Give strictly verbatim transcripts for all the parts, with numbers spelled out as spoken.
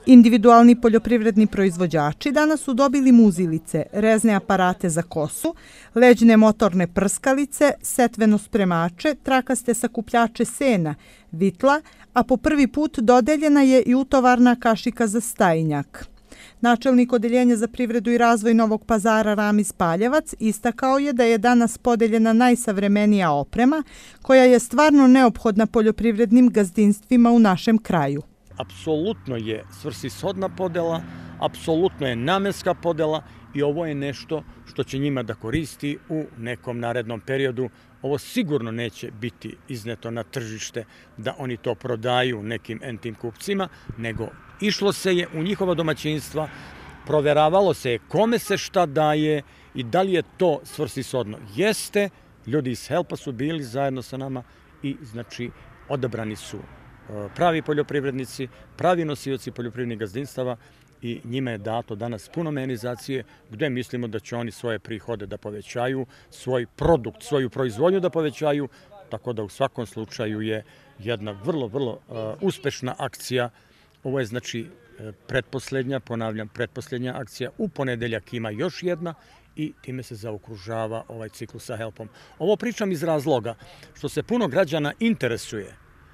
Individualni poljoprivredni proizvođači danas su dobili muzilice, rezne aparate za kosu, leđne motorne prskalice, setveno spremače, trakaste sakupljače sena, vitla, a po prvi put dodeljena je i utovarna kašika za stajinjak. Načelnik Odeljenja za privredu i razvoj Novog Pazara Ramiz Paljevac istakao je da je danas podeljena najsavremenija oprema koja je stvarno neophodna poljoprivrednim gazdinstvima u našem kraju. Apsolutno je svrsishodna podela, apsolutno je namenska podela i ovo je nešto što će njima da koristi u nekom narednom periodu. Ovo sigurno neće biti izneto na tržište da oni to prodaju nekim entim kupcima, nego išlo se je u njihova domaćinstva, proveravalo se je kome se šta daje i da li je to svrsishodno. Jeste, ljudi iz Helpa su bili zajedno sa nama i znači odabrani su pravi poljoprivrednici, pravi nosioci poljoprivrednih gazdinstava i njima je dato danas puno mehanizacije gdje mislimo da će oni svoje prihode da povećaju, svoj produkt, svoju proizvodnju da povećaju, tako da u svakom slučaju je jedna vrlo, vrlo uspešna akcija. Ovo je znači pretposlednja, ponavljam, pretposlednja akcija. U ponedeljak ima još jedna i time se zaokružava ovaj ciklus sa Helpom. Ovo pričam iz razloga što se puno građana interesuje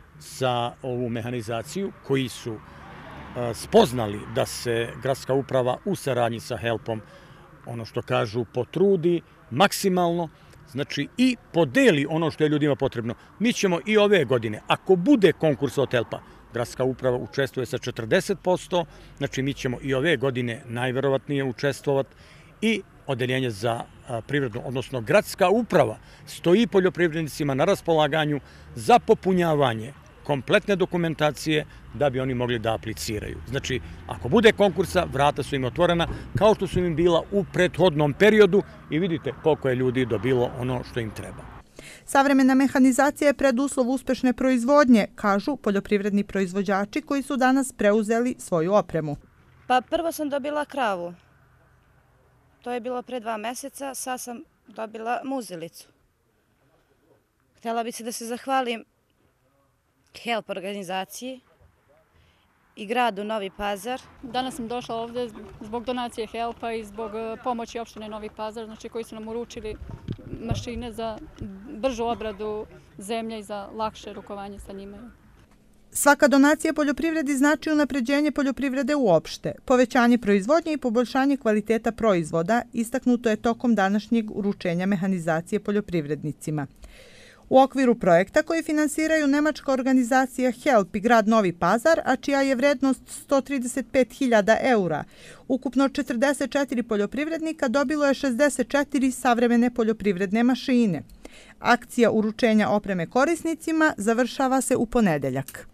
za ovu mehanizaciju, koji su spoznali da se gradska uprava u saradnji sa Helpom, ono što kažu, potrudi maksimalno, znači i podeli ono što je ljudima potrebno. Mi ćemo i ove godine, ako bude konkurs od Helpa, gradska uprava učestvuje sa četrdeset posto, znači mi ćemo i ove godine najverovatnije učestvovati i Odeljenje za privredu, odnosno gradska uprava, stoji poljoprivrednicima na raspolaganju za popunjavanje kompletne dokumentacije da bi oni mogli da apliciraju. Znači, ako bude konkursa, vrata su im otvorena kao što su im bila u prethodnom periodu i vidite koliko je ljudi dobilo ono što im treba. Savremena mehanizacija je preduslov uspešne proizvodnje, kažu poljoprivredni proizvođači koji su danas preuzeli svoju opremu. Pa prvo sam dobila kravu. To je bilo pre dva meseca, sad sam dobila muzilicu. Htjela bi se da se zahvalim Help organizaciji i gradu Novi Pazar. Danas sam došla ovdje zbog donacije Helpa i zbog pomoći opštine Novi Pazar, znači koji su nam uručili mašine za bržu obradu zemlje i za lakše rukovanje sa njima. Svaka donacija poljoprivredi znači unapređenje poljoprivrede uopšte, povećanje proizvodnje i poboljšanje kvaliteta proizvoda, istaknuto je tokom današnjeg uručenja mehanizacije poljoprivrednicima. U okviru projekta koji finansiraju nemačka organizacija Help i grad Novi Pazar, a čija je vrednost sto trideset pet hiljada eura, ukupno četrdeset četiri poljoprivrednika dobilo je šezdeset četiri savremene poljoprivredne mašine. Akcija uručenja opreme korisnicima završava se u ponedeljak.